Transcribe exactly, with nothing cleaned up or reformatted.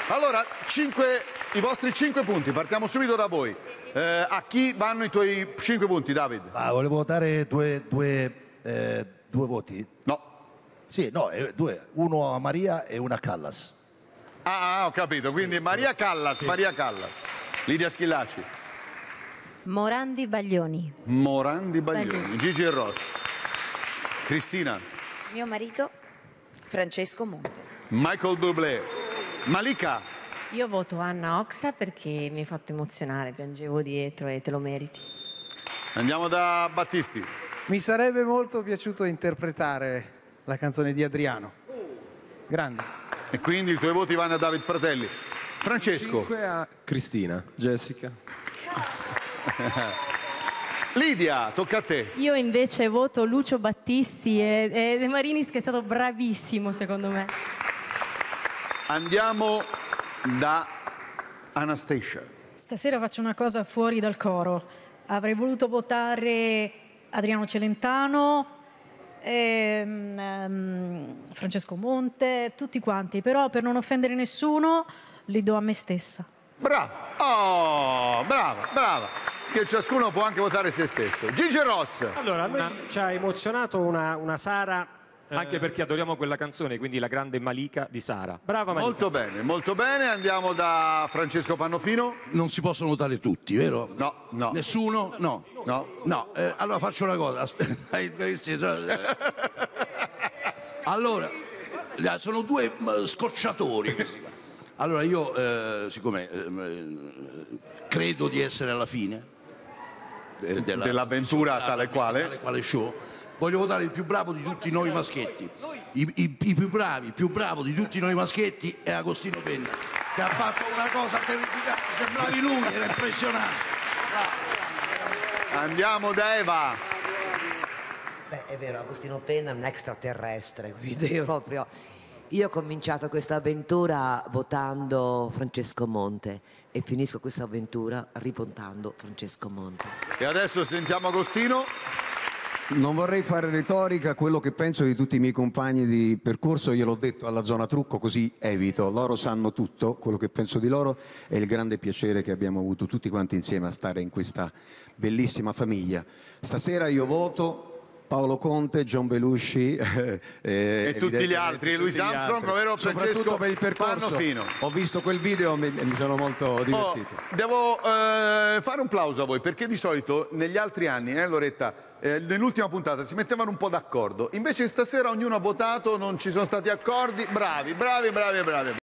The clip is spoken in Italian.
Allora, cinque, i vostri cinque punti, partiamo subito da voi. Eh, a chi vanno i tuoi cinque punti, David? Ah, volevo dare due, due, eh, due voti. No. Sì, no, eh, due. Uno a Maria e uno a Callas. Ah, ho capito, quindi sì. Maria Callas, sì. Maria Callas. Lidia Schillaci. Morandi Baglioni. Morandi Baglioni. Baglioni. Gigi e Ross. Cristina. Mio marito, Francesco Monte. Michael Bublé. Malika. Io voto Anna Oxa perché mi ha fatto emozionare, piangevo dietro e te lo meriti. Andiamo da Battisti. Mi sarebbe molto piaciuto interpretare la canzone di Adriano. Grande. E quindi i tuoi voti vanno a David Fratelli. Francesco. cinque a Cristina. Jessica. Lidia, tocca a te. Io invece voto Lucio Battisti e, e De Marinis, che è stato bravissimo secondo me. Andiamo da Anastasia. Stasera faccio una cosa fuori dal coro. Avrei voluto votare Adriano Celentano, ehm, ehm, Francesco Monte, tutti quanti, però per non offendere nessuno li do a me stessa. Brava, oh, brava, brava. Che ciascuno può anche votare se stesso. Gigi Ross. Allora, a noi ci ha emozionato una, una Sara... Anche perché adoriamo quella canzone, quindi la grande Malika di Sara. Brava Malika. Molto bene, molto bene. Andiamo da Francesco Pannofino. Non si possono votare tutti, vero? No, no. Nessuno? No. No. No, eh, allora faccio una cosa. Allora, sono due scocciatori questi qua. Allora io, eh, siccome eh, credo di essere alla fine della, dell'avventura tale quale, tale quale show, voglio votare il più bravo di tutti noi maschietti. I, i, i più bravi, il più bravo di tutti noi maschietti è Agostino Penna, che ha fatto una cosa terrificante. Sembravi lui, era impressionante. Andiamo da Eva. Beh, è vero, Agostino Penna è un extraterrestre, quindi proprio... Io ho cominciato questa avventura votando Francesco Monte e finisco questa avventura ripontando Francesco Monte. E adesso sentiamo Agostino. Non vorrei fare retorica, quello che penso di tutti i miei compagni di percorso gliel'ho detto alla zona trucco, così evito. Loro sanno tutto, quello che penso di loro è il grande piacere che abbiamo avuto tutti quanti insieme a stare in questa bellissima famiglia. Stasera io voto Paolo Conte, John Belushi eh, e tutti gli altri, Louis Armstrong, ovvero Francesco soprattutto per il percorso. Pannofino. Ho visto quel video e mi, mi sono molto divertito. Oh, devo eh, fare un plauso a voi, perché di solito negli altri anni, eh, Loretta, eh, nell'ultima puntata si mettevano un po' d'accordo, invece stasera ognuno ha votato, non ci sono stati accordi. Bravi, bravi, bravi, bravi.